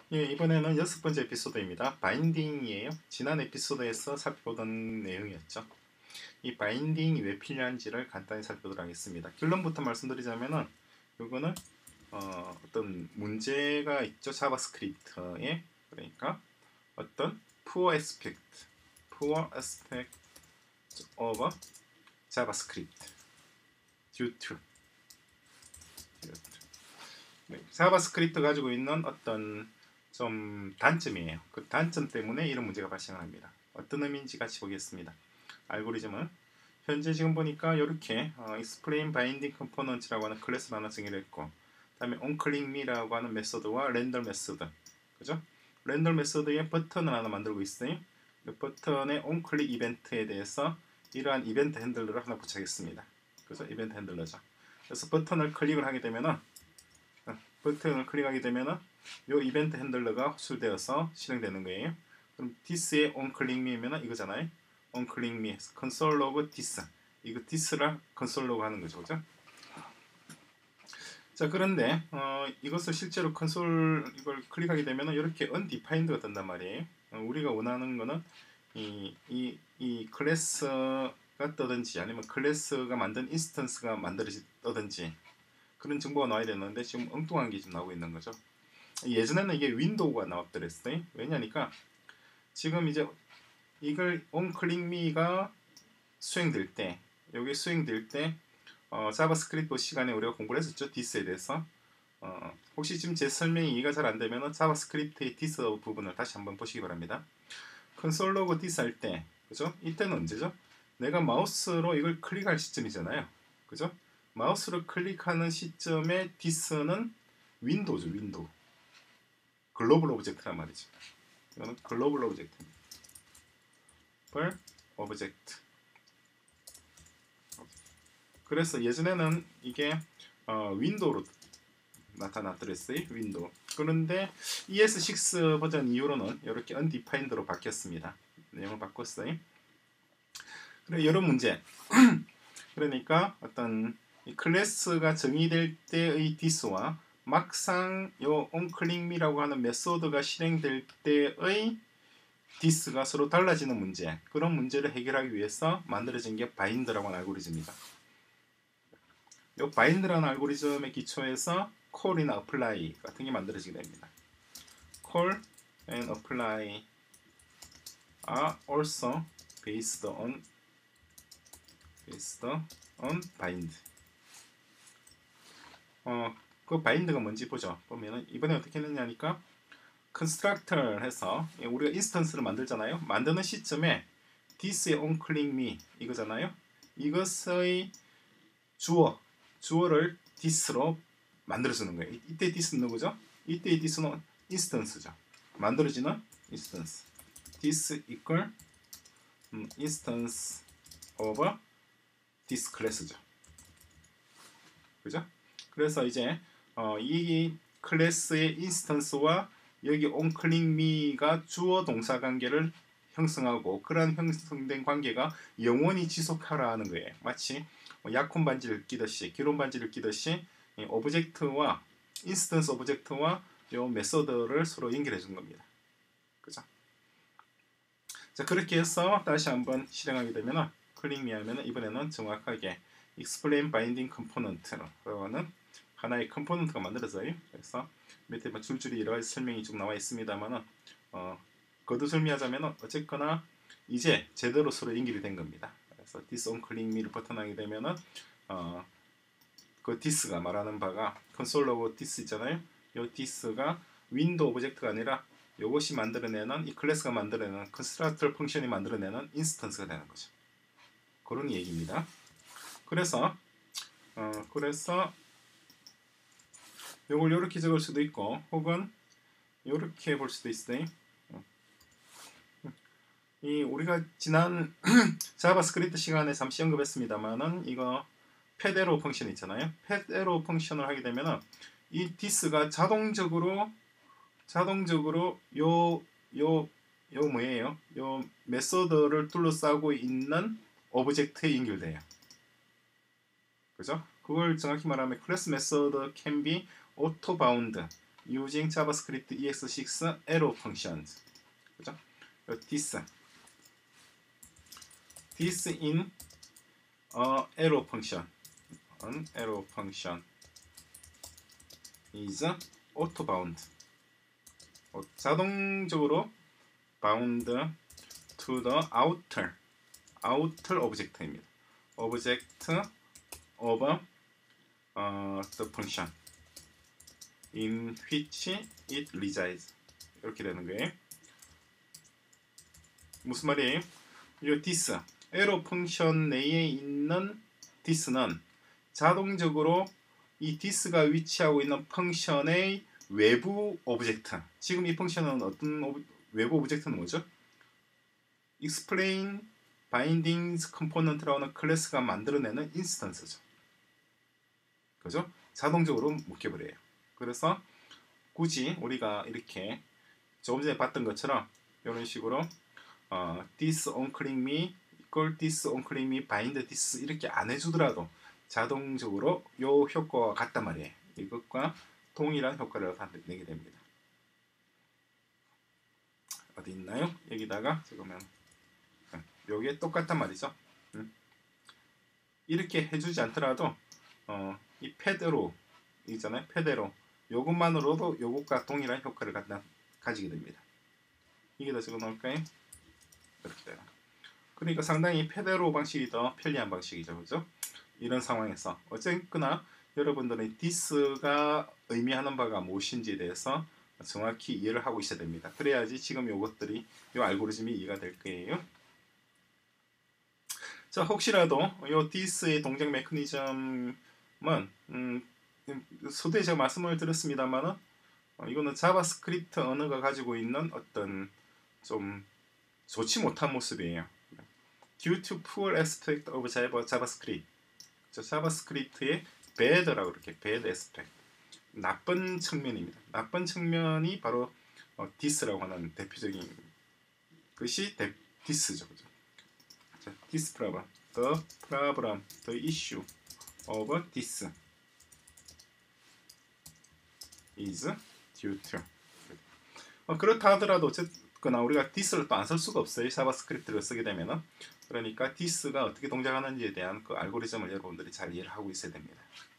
예, 이번에는 6번째 에피소드입니다. 바인딩이에요. 지난 에피소드에서 살펴보던 내용이었죠. 이 바인딩이 왜 필요한지를 간단히 살펴보도록 하겠습니다. 결론부터 말씀드리자면은 이거는 어떤 문제가 있죠. 자바스크립트에. 그러니까 어떤 poor aspect of JavaScript due to 자바스크립트 가지고 있는 어떤 좀 단점이에요. 그 단점 때문에 이런 문제가 발생합니다. 어떤 의미인지 같이 보겠습니다. 알고리즘은 현재 지금 보니까 이렇게 explain binding component라고 하는 클래스를 하나 정의를 했고, 다음에 onClickMe라고 하는 메소드와 render 메소드, 그죠? render 메소드에 버튼을 하나 만들고 있어요. 이 버튼의 onClick 이벤트에 대해서 이러한 이벤트 핸들러를 하나 붙여야겠습니다. 그래서 이벤트 핸들러죠. 그래서 버튼을 클릭하게 되면은 이 이벤트 핸들러가 호출되어서 실행되는 거예요. 그럼 this의 onClickMe면 이거잖아요. onClickMe console log this, 이거 this를 console log 하는 거죠, 그죠? 자, 그런데 이것을 실제로 이걸 클릭하게 되면 이렇게 undefined가 뜬단 말이에요. 우리가 원하는 거는 이 클래스가 뜨든지 아니면 클래스가 만든 인스턴스가 떠든지 그런 정보가 나와야 되는데 지금 엉뚱한 게 지금 나오고 있는 거죠. 예전에는 이게 윈도우가 나왔더랬어요. 왜냐니까 지금 이제 이걸 onClickMe가 수행될 때, 여기 수행될 때 자바스크립트 시간에 우리가 공부를 했었죠. this에 대해서. 혹시 지금 제 설명이 이해가 잘 안 되면 자바스크립트의 this 부분을 다시 한번 보시기 바랍니다. console log this 할 때, 그죠? 이때는 언제죠? 내가 마우스로 이걸 클릭할 시점이잖아요. 그죠? 마우스로 클릭하는 시점에 this는 윈도우죠, 윈도우. 글로벌 오브젝트란 말이죠. 이거는 글로벌 오브젝트입니다. 오브젝트. 그래서 예전에는 이게 윈도우로 나타났더랬어요. 윈도우. 그런데 ES6 버전 이후로는 이렇게 undefined로 바뀌었습니다. 내용을 바꿨어요. 그래, 여러 문제. 그러니까 어떤 이 클래스가 정의될 때의 this와 막상 요 onClickMe라고 하는 메소드가 실행될 때의 this가 서로 달라지는 문제, 그런 문제를 해결하기 위해서 만들어진 게 바인드라고 하는 알고리즘입니다. 이 바인드라는 알고리즘의 기초에서 call이나 apply 같은 게 만들어지게 됩니다. call and apply are also based on bind. 그 바인드가 뭔지 보죠. 보면은 이번에 어떻게 했느냐니까 constructor 해서 우리가 인스턴스를 만들잖아요. 만드는 시점에 this의 onClickMe 이거잖아요. 이것의 주어를 this로 만들어주는 거예요. 이때 this는 누구죠? 이때의 this는 인스턴스죠. 만들어지는 인스턴스. this equal instance of this class죠. 그죠? 그래서 이제 이 클래스의 인스턴스와 여기 onClickMe가 주어 동사 관계를 형성하고, 그런 형성된 관계가 영원히 지속하라는 거예요. 마치 약혼 반지를 끼듯이, 기론 반지를 끼듯이 오브젝트와 인스턴스 오브젝트와 요 메소드를 서로 연결해 준 겁니다. 그죠? 자, 그렇게 해서 다시 한번 실행하게 되면 클릭미 하면 이번에는 정확하게 explain binding component라는 하나의 컴포넌트가 만들어져요. 그래서 밑에 줄줄이 여러 가지 설명이 쭉 나와 있습니다만은 거두절미하자면 어쨌거나 이제 제대로 서로 연결이 된 겁니다. 그래서 this onClickMe를 버튼하게 되면은 그 this가 말하는 바가 console log this 있잖아요. 이 this가 윈도우 오브젝트가 아니라 이것이 만들어내는, 이 클래스가 만들어내는 constructor 펑션이 만들어내는 인스턴스가 되는 거죠. 그런 얘기입니다. 그래서 이걸 이렇게 적을 수도 있고, 혹은 이렇게 볼 수도 있어요. 우리가 지난 자바스크립트 시간에 잠시 언급했습니다만은 이거 패드로 펑션 있잖아요. 패드로 펑션을 하게 되면은 이 this가 자동적으로 뭐예요? 요 메소드를 둘러싸고 있는 오브젝트에 연결돼요. 그죠? 그걸 정확히 말하면 클래스 메소드 can be auto bound, using JavaScript EX6 arrow functions. 그죠? this in a arrow function. An arrow function is auto bound. 자동적으로 bound to the outer object입니다. object of the function in which it resides. 이렇게 되는 거예요. 무슨 말이에요? 이 this arrow 펑션 내에 있는 this는 자동적으로 이 this가 위치하고 있는 펑션의 외부 오브젝트. 지금 이 펑션은 어떤 외부 오브젝트는 뭐죠? explain bindings component라는 클래스가 만들어내는 인스턴스죠. 그죠? 자동적으로 묶여버려요. 그래서 굳이 우리가 이렇게 조금 전에 봤던 것처럼 이런 식으로 this onClick me equal this onClick me bind this 이렇게 안 해주더라도 자동적으로 요 효과가 같단 말이에요. 이것과 동일한 효과를 내게 됩니다. 어디 있나요? 여기다가 지금은 요게 똑같단 말이죠. 이렇게 해주지 않더라도 이 패드로 있잖아요. 패드로 요것만으로도 요것과 동일한 효과를 가지게 됩니다. 이게 더 적어놓을까요? 이렇게 돼요. 그러니까 상당히 패드로 방식이 더 편리한 방식이죠. 그죠? 이런 상황에서 어쨌거나 여러분들은 this가 의미하는 바가 무엇인지에 대해서 정확히 이해를 하고 있어야 됩니다. 그래야지 지금 요것들이 요 알고리즘이 이해가 될 거예요. 자, 혹시라도 요 this의 동작 메커니즘은 서두에 제가 말씀을 드렸습니다만은 이거는 자바스크립트 언어가 가지고 있는 어떤 좀 좋지 못한 모습이에요. Due to poor aspect of JavaScript. 자바스크립트의 bad라고 이렇게 bad aspect. 나쁜 측면입니다. 나쁜 측면이 바로 this라고 하는 대표적인 것이 this죠. 그죠? 자, this problem, the issue of this is due to. 그렇다 하더라도 어쨌거나 우리가 this를 또 안 쓸 수가 없어요. 자바스크립트를 쓰게 되면은. 그러니까 this가 어떻게 동작하는지에 대한 그 알고리즘을 여러분들이 잘 이해를 하고 있어야 됩니다.